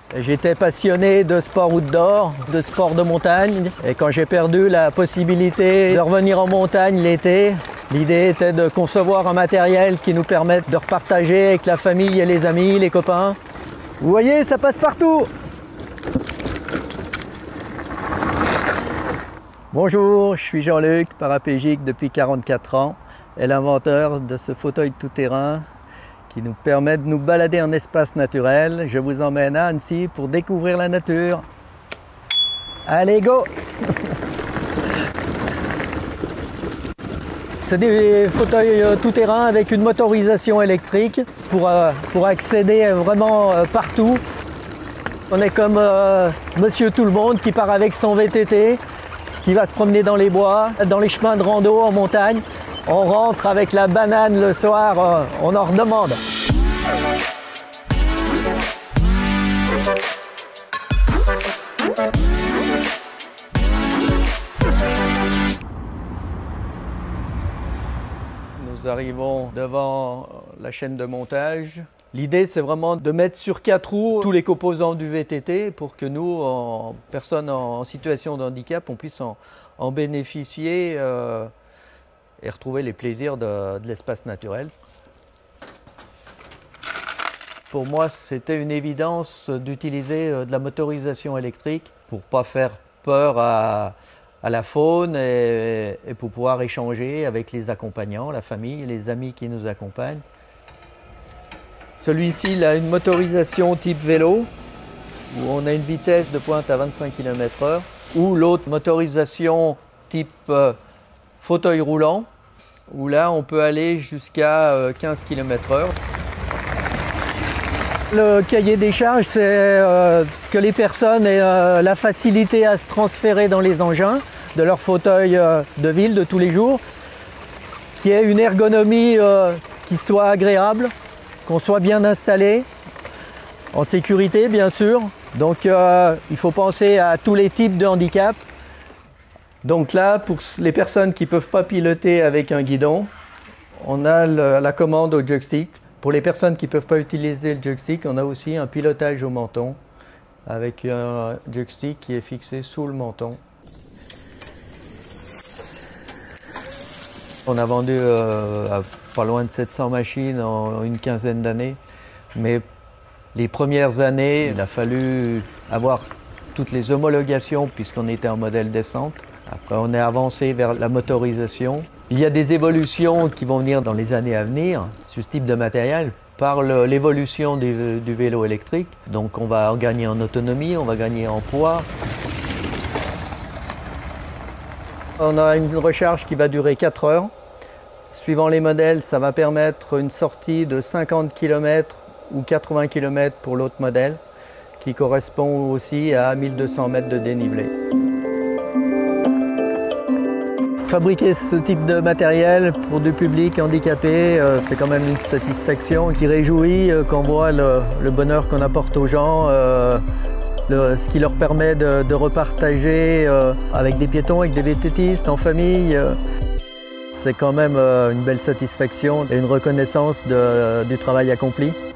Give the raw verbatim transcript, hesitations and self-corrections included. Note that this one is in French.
J'étais passionné de sport outdoor, de sport de montagne. Et quand j'ai perdu la possibilité de revenir en montagne l'été, l'idée était de concevoir un matériel qui nous permette de repartager avec la famille et les amis, les copains. Vous voyez, ça passe partout! Bonjour, je suis Jean-Luc, paraplégique depuis quarante-quatre ans et l'inventeur de ce fauteuil tout-terrain qui nous permet de nous balader en espace naturel. Je vous emmène à Annecy pour découvrir la nature. Allez, go! C'est des fauteuils tout-terrain avec une motorisation électrique pour, euh, pour accéder vraiment euh, partout. On est comme euh, Monsieur Tout-le-Monde qui part avec son V T T, qui va se promener dans les bois, dans les chemins de rando en montagne. On rentre avec la banane le soir, euh, on en redemande. Nous arrivons devant la chaîne de montage. L'idée, c'est vraiment de mettre sur quatre roues tous les composants du V T T pour que nous, en, personnes en situation de handicap, on puisse en, en bénéficier euh, et retrouver les plaisirs de, de l'espace naturel. Pour moi, c'était une évidence d'utiliser de la motorisation électrique pour ne pas faire peur à, à la faune et, et pour pouvoir échanger avec les accompagnants, la famille, les amis qui nous accompagnent. Celui-ci, il a une motorisation type vélo, où on a une vitesse de pointe à vingt-cinq kilomètres heure, ou l'autre motorisation type euh, fauteuil roulant, où là on peut aller jusqu'à euh, quinze kilomètres heure. Le cahier des charges, c'est euh, que les personnes aient euh, la facilité à se transférer dans les engins de leur fauteuil euh, de ville de tous les jours, qu'il y ait une ergonomie euh, qui soit agréable, qu'on soit bien installé, en sécurité bien sûr. Donc euh, il faut penser à tous les types de handicap. Donc là, pour les personnes qui ne peuvent pas piloter avec un guidon, on a le, la commande au joystick. Pour les personnes qui ne peuvent pas utiliser le joystick, on a aussi un pilotage au menton avec un joystick qui est fixé sous le menton. On a vendu euh, à pas loin de sept cents machines en une quinzaine d'années, mais les premières années, il a fallu avoir toutes les homologations puisqu'on était en modèle descente. Après, on est avancé vers la motorisation. Il y a des évolutions qui vont venir dans les années à venir sur ce type de matériel par l'évolution du, du vélo électrique. Donc on va gagner en autonomie, on va gagner en poids. On a une recharge qui va durer quatre heures. Suivant les modèles, ça va permettre une sortie de cinquante kilomètres ou quatre-vingts kilomètres pour l'autre modèle, qui correspond aussi à mille deux cents mètres de dénivelé. Fabriquer ce type de matériel pour du public handicapé, euh, c'est quand même une satisfaction qui réjouit euh, quand on voit le, le bonheur qu'on apporte aux gens, euh, le, ce qui leur permet de, de repartager euh, avec des piétons, avec des vététistes, en famille. Euh, c'est quand même euh, une belle satisfaction et une reconnaissance de, du travail accompli.